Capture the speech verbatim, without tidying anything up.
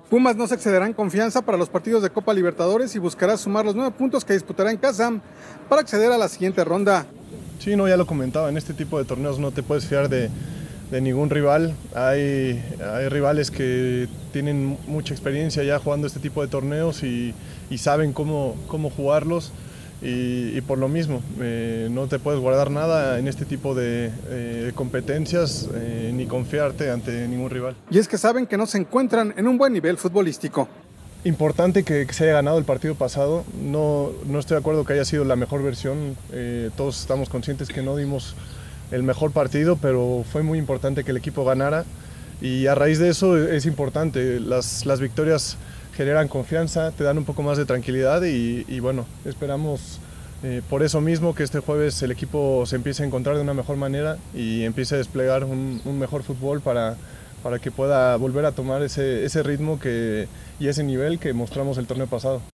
Pumas no se excederá en confianza para los partidos de Copa Libertadores y buscará sumar los nueve puntos que disputará en casa para acceder a la siguiente ronda. Sí, no, ya lo comentaba, en este tipo de torneos no te puedes fiar de, de ningún rival. Hay, hay rivales que tienen mucha experiencia ya jugando este tipo de torneos y, y saben cómo, cómo jugarlos. Y, y por lo mismo, eh, no te puedes guardar nada en este tipo de eh, competencias eh, ni confiarte ante ningún rival. Y es que saben que no se encuentran en un buen nivel futbolístico. Importante que, que se haya ganado el partido pasado, no, no estoy de acuerdo que haya sido la mejor versión, eh, todos estamos conscientes que no dimos el mejor partido, pero fue muy importante que el equipo ganara y a raíz de eso es importante, las, las victorias generan confianza, te dan un poco más de tranquilidad y, y bueno, esperamos eh, por eso mismo que este jueves el equipo se empiece a encontrar de una mejor manera y empiece a desplegar un, un mejor fútbol para, para que pueda volver a tomar ese, ese ritmo que, y ese nivel que mostramos el torneo pasado.